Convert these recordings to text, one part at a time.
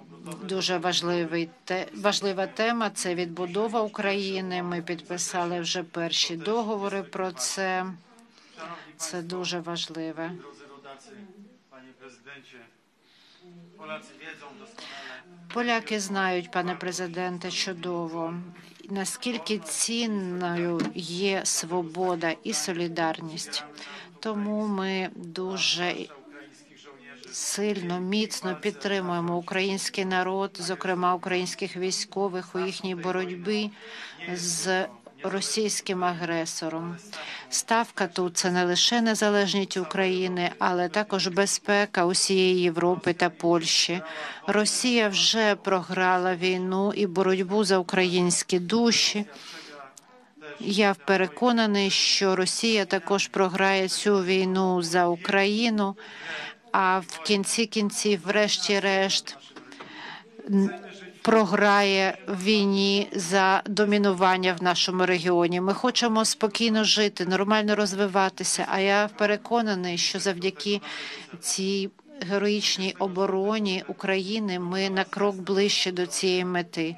дуже важлива тема – це відбудова України. Ми підписали вже перші договори про це. Це дуже важливе. Поляки знають, пане президенте, чудово, наскільки цінною є свобода і солідарність. Тому ми дуже сильно, міцно підтримуємо український народ, зокрема українських військових у їхній боротьбі з російським агресором. Ставка тут – це не лише незалежність України, але також безпека усієї Європи та Польщі. Росія вже програла війну і боротьбу за українські душі. Я переконаний, що Росія також програє цю війну за Україну, а в кінці кінців, врешті-решт, програє в війні за домінування в нашому регіоні. Ми хочемо спокійно жити, нормально розвиватися, а я переконаний, що завдяки цій героїчній обороні України ми на крок ближче до цієї мети.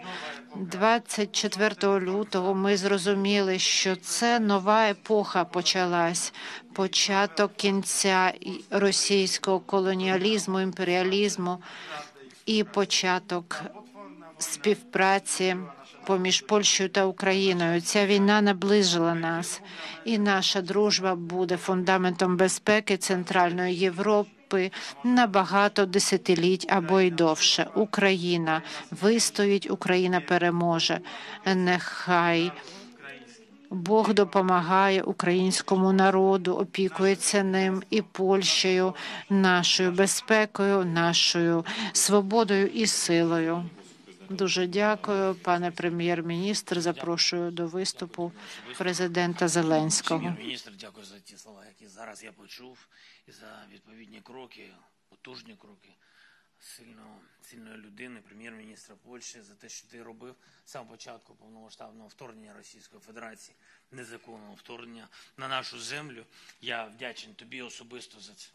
24 лютого ми зрозуміли, що це нова епоха почалась, початок кінця російського колоніалізму, імперіалізму і початок співпраці поміж Польщею та Україною. Ця війна наближила нас, і наша дружба буде фундаментом безпеки Центральної Європи на багато десятиліть або й довше. Україна вистоїть, Україна переможе. Нехай Бог допомагає українському народу, опікується ним і Польщею, нашою безпекою, нашою свободою і силою. Дуже дякую, пане прем'єр-міністр. Запрошую до виступу президента Зеленського. Прем'єр-міністр, дякую за ті слова, які зараз я почув, і за відповідні кроки, потужні кроки сильної людини, прем'єр-міністра Польщі, за те, що ти робив з самого початку повномасштабного вторгнення Російської Федерації, незаконного вторгнення на нашу землю. Я вдячний тобі особисто за це.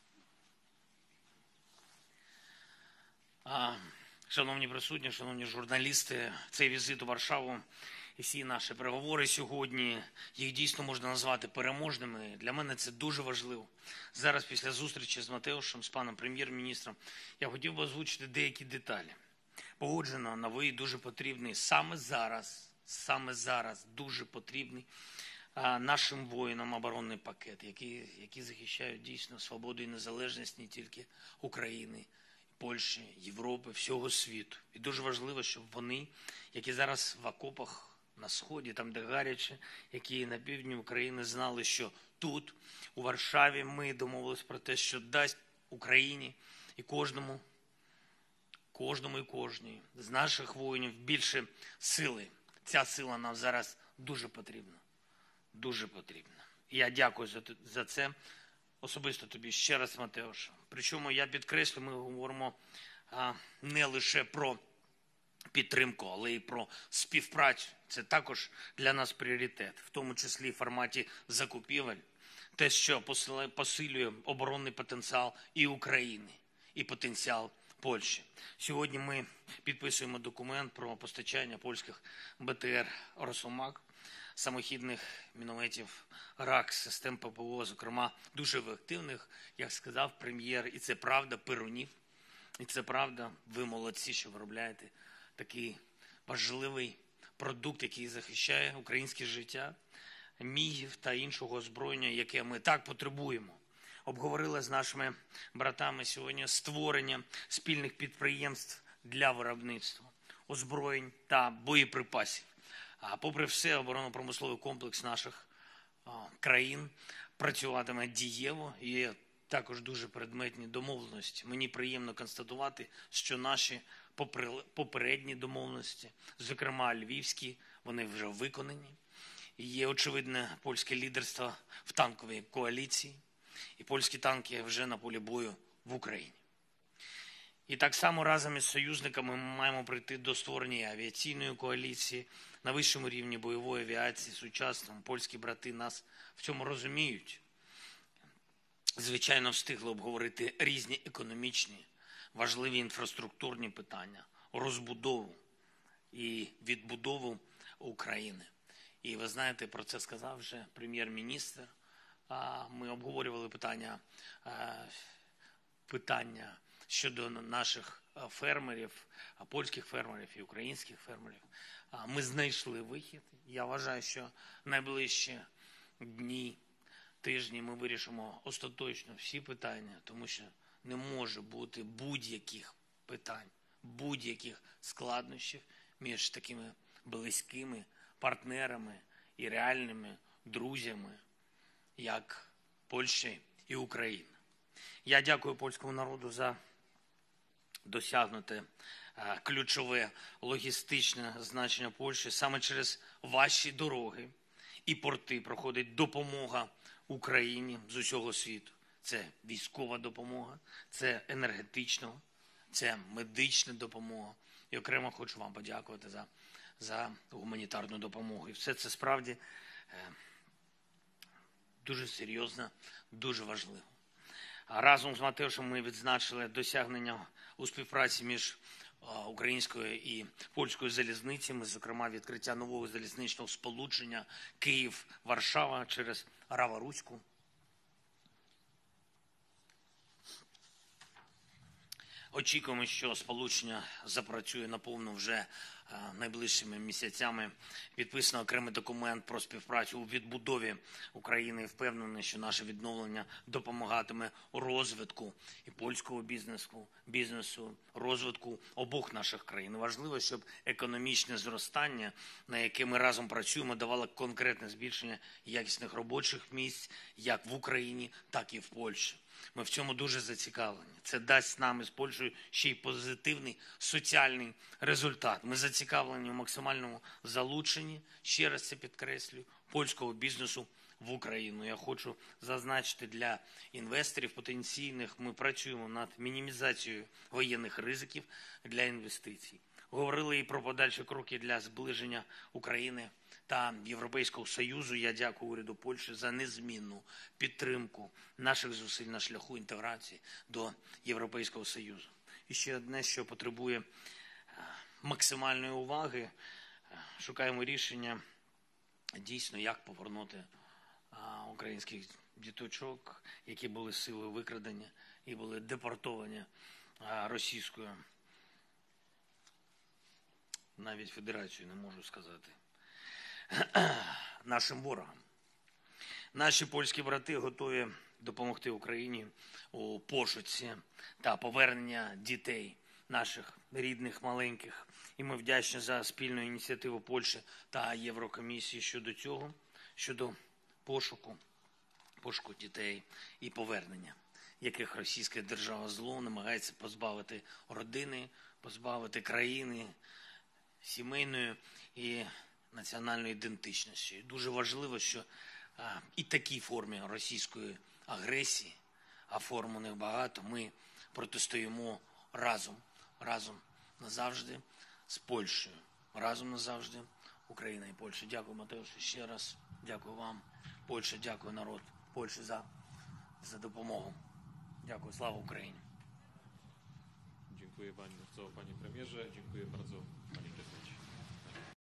Шановні присутні, шановні журналісти, цей візит у Варшаву і всі наші переговори сьогодні, їх дійсно можна назвати переможними. Для мене це дуже важливо. Зараз, після зустрічі з Матеушем, з паном прем'єр-міністром, я хотів би озвучити деякі деталі. Погоджено новий, дуже потрібний, саме зараз дуже потрібний нашим воїнам оборонний пакет, які захищають дійсно свободу і незалежність не тільки України, Польщі, Європи, всього світу. І дуже важливо, щоб вони, які зараз в окопах на Сході, там де гаряче, які на півдні України, знали, що тут, у Варшаві, ми домовились про те, що дасть Україні і кожному і кожній з наших воїнів більше сили. Ця сила нам зараз дуже потрібна. Дуже потрібна. І я дякую за це. Особисто тобі ще раз, Матеуш. Причому я підкреслю, ми говоримо не лише про підтримку, але й про співпрацю. Це також для нас пріоритет, в тому числі в форматі закупівель. Те, що посилює оборонний потенціал і України, і потенціал Польщі. Сьогодні ми підписуємо документ про постачання польських БТР «Росомах», самохідних мінометів РАК, систем ППО, зокрема, дуже ефективних, як сказав прем'єр, і це правда, перунів. І це правда, ви молодці, що виробляєте такий важливий продукт, який захищає українське життя, мігів та іншого озброєння, яке ми так потребуємо. Обговорили з нашими братами сьогодні створення спільних підприємств для виробництва озброєнь та боєприпасів. А попри все, оборонно-промисловий комплекс наших країн працюватиме дієво і також дуже предметні домовленості. Мені приємно констатувати, що наші попередні домовленості, зокрема львівські, вони вже виконані. Є очевидне польське лідерство в танковій коаліції, і польські танки вже на полі бою в Україні. І так само разом із союзниками ми маємо прийти до створення авіаційної коаліції на вищому рівні бойової авіації сучасному. Польські брати нас в цьому розуміють. Звичайно, встигли обговорити різні економічні важливі інфраструктурні питання, розбудову і відбудову України. І ви знаєте, про це сказав вже прем'єр-міністр. Ми обговорювали питання щодо наших фермерів, польських фермерів і українських фермерів. Ми знайшли вихід. Я вважаю, що найближчі дні, тижні ми вирішимо остаточно всі питання, тому що не може бути будь-яких питань, будь-яких складнощів між такими близькими партнерами і реальними друзями, як Польща і Україна. Я дякую польському народу за досягнуте ключове логістичне значення Польщі. Саме через ваші дороги і порти проходить допомога Україні з усього світу. Це військова допомога, це енергетична, це медична допомога. І окремо хочу вам подякувати за гуманітарну допомогу. І все це справді дуже серйозно, дуже важливо. Разом з Матеушем ми відзначили досягнення у співпраці між українською і польською залізницями, зокрема відкриття нового залізничного сполучення Київ-Варшава через Рава-Руську. Очікуємо, що сполучення запрацює наповну вже найближчими місяцями. Підписано окремий документ про співпрацю у відбудові України. Впевнений, що наше відновлення допомагатиме розвитку і польського бізнесу, розвитку обох наших країн. Важливо, щоб економічне зростання, на яке ми разом працюємо, давало конкретне збільшення якісних робочих місць як в Україні, так і в Польщі. Ми в цьому дуже зацікавлені. Це дасть нам із Польщею ще й позитивний соціальний результат. Ми зацікавлені у максимальному залученні, ще раз це підкреслюю, польського бізнесу в Україну. Я хочу зазначити, для інвесторів потенційних ми працюємо над мінімізацією воєнних ризиків для інвестицій. Говорили і про подальші кроки для зближення України та Європейського Союзу. Я дякую уряду Польщі за незмінну підтримку наших зусиль на шляху інтеграції до Європейського Союзу. І ще одне, що потребує максимальної уваги. Шукаємо рішення дійсно, як повернути українських діточок, які були силою викрадені і були депортовані російською, навіть федерацією, не можу сказати, нашим ворогам. Наші польські брати готові допомогти Україні у пошуці та повернення дітей, наших рідних маленьких. І ми вдячні за спільну ініціативу Польщі та Єврокомісії щодо цього, щодо пошуку дітей і повернення, яких російська держава зло намагається позбавити родини, позбавити країни, сімейної і національної ідентичності. І дуже важливо, що і такій формі російської агресії, а форм у них багато, ми протистоїмо разом назавжди з Польщею. Разом назавжди Україна і Польща. Дякую, Матеуш, ще раз. Дякую вам, Польща, дякую народ Польщі за допомогу. Дякую, слава Україні. Dziękuję bardzo, panie premierze. Dziękuję bardzo, panie